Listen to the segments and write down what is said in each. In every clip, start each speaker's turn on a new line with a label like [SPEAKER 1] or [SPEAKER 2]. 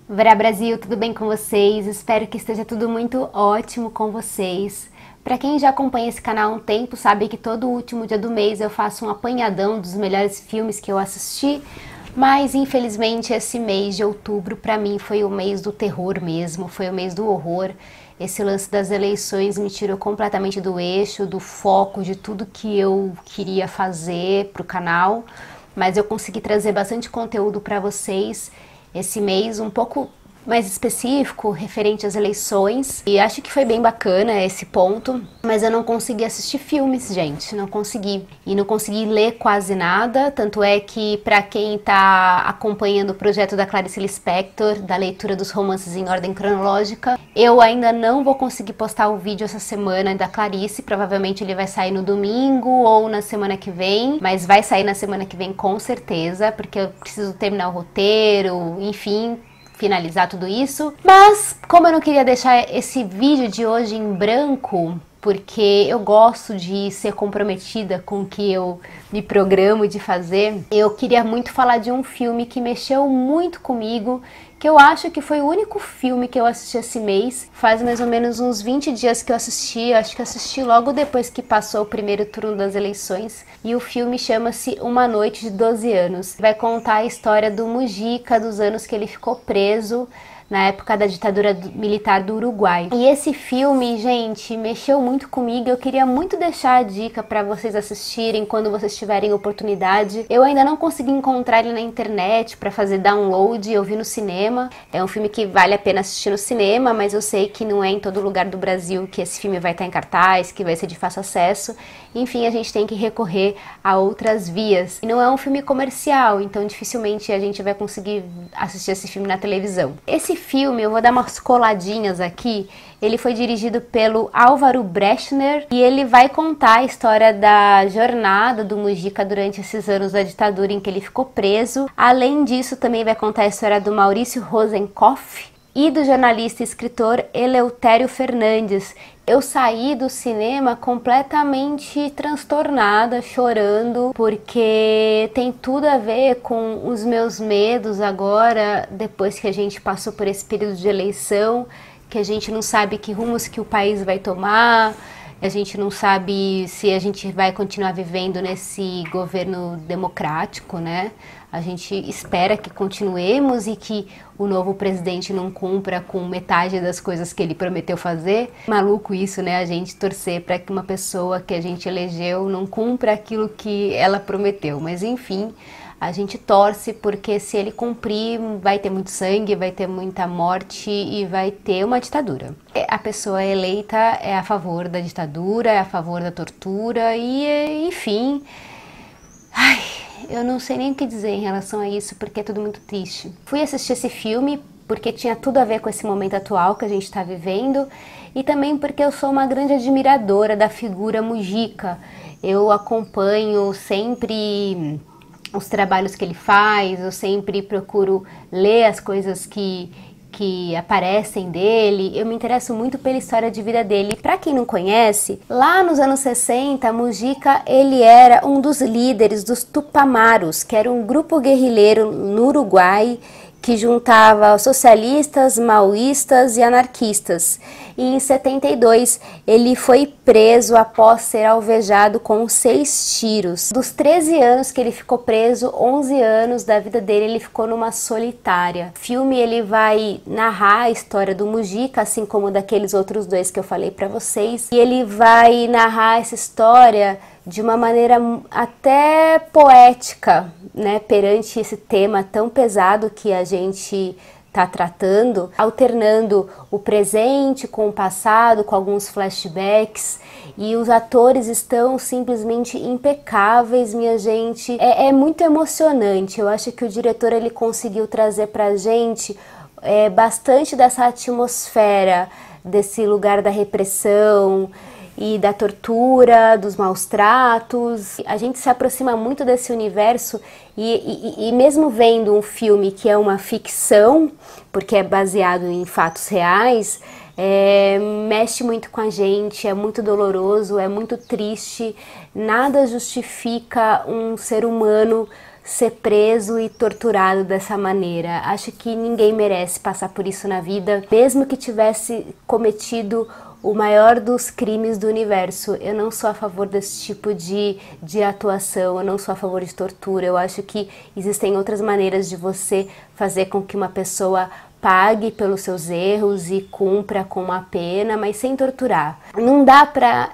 [SPEAKER 1] Verá Brasil, tudo bem com vocês? Espero que esteja tudo muito ótimo com vocês. Para quem já acompanha esse canal há um tempo, sabe que todo último dia do mês eu faço um apanhadão dos melhores filmes que eu assisti, mas infelizmente esse mês de outubro para mim foi o mês do terror mesmo, foi o mês do horror. Esse lance das eleições me tirou completamente do eixo, do foco de tudo que eu queria fazer pro canal, mas eu consegui trazer bastante conteúdo para vocês esse mês, um pouco mais específico, referente às eleições. E acho que foi bem bacana esse ponto, mas eu não consegui assistir filmes, gente, não consegui. E não consegui ler quase nada, tanto é que para quem tá acompanhando o projeto da Clarice Lispector, da leitura dos romances em ordem cronológica, eu ainda não vou conseguir postar o vídeo essa semana da Clarice, provavelmente ele vai sair no domingo ou na semana que vem, mas vai sair na semana que vem com certeza, porque eu preciso terminar o roteiro, enfim, finalizar tudo isso. Mas como eu não queria deixar esse vídeo de hoje em branco, porque eu gosto de ser comprometida com o que eu me programo de fazer, eu queria muito falar de um filme que mexeu muito comigo, que eu acho que foi o único filme que eu assisti esse mês. Faz mais ou menos uns 20 dias que eu assisti, acho que assisti logo depois que passou o primeiro turno das eleições, e o filme chama-se Uma Noite de 12 Anos. Vai contar a história do Mujica, dos anos que ele ficou preso na época da ditadura militar do Uruguai. E esse filme, gente, mexeu muito comigo. Eu queria muito deixar a dica para vocês assistirem quando vocês tiverem oportunidade. Eu ainda não consegui encontrar ele na internet para fazer download, eu vi no cinema. É um filme que vale a pena assistir no cinema, mas eu sei que não é em todo lugar do Brasil que esse filme vai estar em cartaz, que vai ser de fácil acesso. Enfim, a gente tem que recorrer a outras vias. E não é um filme comercial, então dificilmente a gente vai conseguir assistir esse filme na televisão. Esse filme, eu vou dar umas coladinhas aqui, ele foi dirigido pelo Álvaro Brechner e ele vai contar a história da jornada do Mujica durante esses anos da ditadura em que ele ficou preso. Além disso, também vai contar a história do Maurício Rosenkoff e do jornalista e escritor Eleutério Fernandes. Eu saí do cinema completamente transtornada, chorando, porque tem tudo a ver com os meus medos agora, depois que a gente passou por esse período de eleição, que a gente não sabe que rumos que o país vai tomar, a gente não sabe se a gente vai continuar vivendo nesse governo democrático, né? A gente espera que continuemos e que o novo presidente não cumpra com metade das coisas que ele prometeu fazer. Maluco isso, né? A gente torcer para que uma pessoa que a gente elegeu não cumpra aquilo que ela prometeu. Mas enfim, a gente torce porque se ele cumprir, vai ter muito sangue, vai ter muita morte e vai ter uma ditadura. A pessoa eleita é a favor da ditadura, é a favor da tortura e enfim... Ai, eu não sei nem o que dizer em relação a isso, porque é tudo muito triste. Fui assistir esse filme porque tinha tudo a ver com esse momento atual que a gente está vivendo e também porque eu sou uma grande admiradora da figura Mujica. Eu acompanho sempre os trabalhos que ele faz, eu sempre procuro ler as coisas que aparecem dele. Eu me interesso muito pela história de vida dele. Para quem não conhece, lá nos anos 60, Mujica ele era um dos líderes dos Tupamaros, que era um grupo guerrilheiro no Uruguai que juntava socialistas, maoístas e anarquistas. E em 72 ele foi preso após ser alvejado com 6 tiros. Dos 13 anos que ele ficou preso, 11 anos da vida dele ele ficou numa solitária. O filme ele vai narrar a história do Mujica, assim como daqueles outros dois que eu falei para vocês. E ele vai narrar essa história de uma maneira até poética, né, perante esse tema tão pesado que a gente está tratando, alternando o presente com o passado, com alguns flashbacks, e os atores estão simplesmente impecáveis, minha gente. É muito emocionante. Eu acho que o diretor ele conseguiu trazer pra gente bastante dessa atmosfera, desse lugar da repressão e da tortura, dos maus tratos. A gente se aproxima muito desse universo e mesmo vendo um filme que é uma ficção, porque é baseado em fatos reais, mexe muito com a gente, é muito doloroso, é muito triste. Nada justifica um ser humano ser preso e torturado dessa maneira. Acho que ninguém merece passar por isso na vida, mesmo que tivesse cometido o maior dos crimes do universo. Eu não sou a favor desse tipo de atuação, eu não sou a favor de tortura. Eu acho que existem outras maneiras de você fazer com que uma pessoa pague pelos seus erros e cumpra com uma pena, mas sem torturar. Não dá pra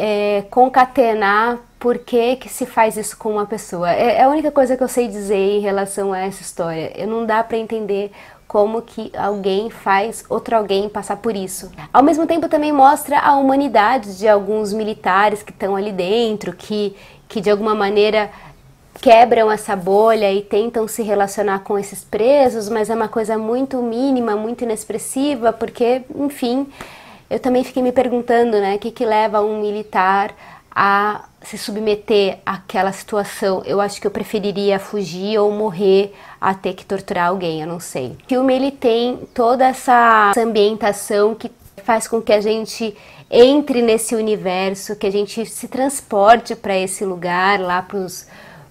[SPEAKER 1] concatenar por que se faz isso com uma pessoa. É a única coisa que eu sei dizer em relação a essa história. Não dá pra entender como que alguém faz outro alguém passar por isso. Ao mesmo tempo também mostra a humanidade de alguns militares que estão ali dentro, que de alguma maneira quebram essa bolha e tentam se relacionar com esses presos, mas é uma coisa muito mínima, muito inexpressiva, porque, enfim, eu também fiquei me perguntando, né, o que leva um militar a se submeter àquela situação. Eu acho que eu preferiria fugir ou morrer a ter que torturar alguém, eu não sei. O filme, ele tem toda essa ambientação que faz com que a gente entre nesse universo, que a gente se transporte para esse lugar, lá pros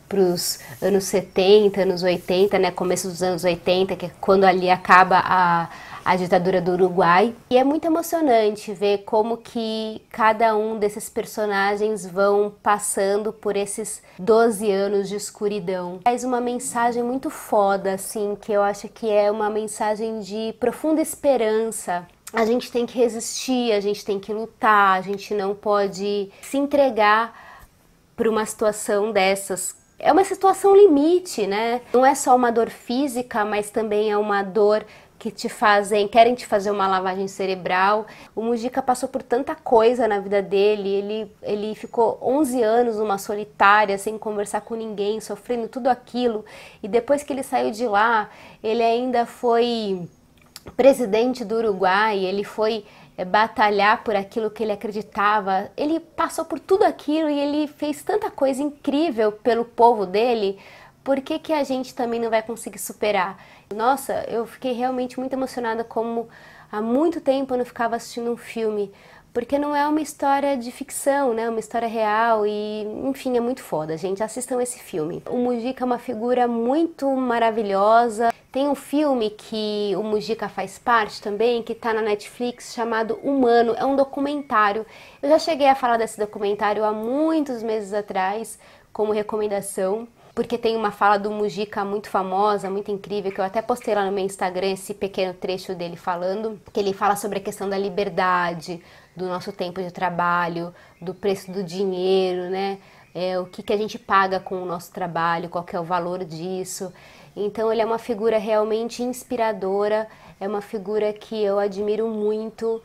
[SPEAKER 1] anos 70, anos 80, né, começo dos anos 80, que é quando ali acaba a ditadura do Uruguai. E é muito emocionante ver como que cada um desses personagens vão passando por esses 12 anos de escuridão. Faz uma mensagem muito foda, assim, que eu acho que é uma mensagem de profunda esperança. A gente tem que resistir, a gente tem que lutar, a gente não pode se entregar por uma situação dessas. É uma situação limite, né? Não é só uma dor física, mas também é uma dor que querem te fazer uma lavagem cerebral. O Mujica passou por tanta coisa na vida dele, ele ficou 11 anos numa solitária, sem conversar com ninguém, sofrendo tudo aquilo, e depois que ele saiu de lá, ele ainda foi presidente do Uruguai, ele foi batalhar por aquilo que ele acreditava, ele passou por tudo aquilo e ele fez tanta coisa incrível pelo povo dele. Por que a gente também não vai conseguir superar? Nossa, eu fiquei realmente muito emocionada, como há muito tempo eu não ficava assistindo um filme, porque não é uma história de ficção, né? É uma história real e, enfim, é muito foda, gente. Assistam esse filme. O Mujica é uma figura muito maravilhosa. Tem um filme que o Mujica faz parte também, que tá na Netflix, chamado Humano. É um documentário. Eu já cheguei a falar desse documentário há muitos meses atrás, como recomendação, porque tem uma fala do Mujica muito famosa, muito incrível, que eu até postei lá no meu Instagram, esse pequeno trecho dele falando, que ele fala sobre a questão da liberdade, do nosso tempo de trabalho, do preço do dinheiro, né? O que a gente paga com o nosso trabalho, qual que é o valor disso. Então ele é uma figura realmente inspiradora, é uma figura que eu admiro muito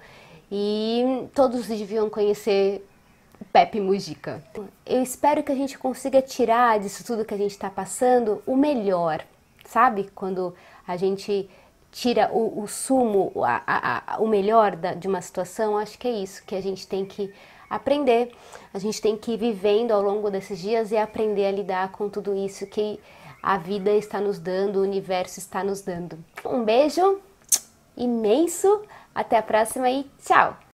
[SPEAKER 1] e todos deviam conhecer Pepe Mujica. Eu espero que a gente consiga tirar disso tudo que a gente está passando o melhor, sabe? Quando a gente tira o sumo, o melhor de uma situação, acho que é isso que a gente tem que aprender. A gente tem que ir vivendo ao longo desses dias e aprender a lidar com tudo isso que a vida está nos dando, o universo está nos dando. Um beijo imenso, até a próxima e tchau!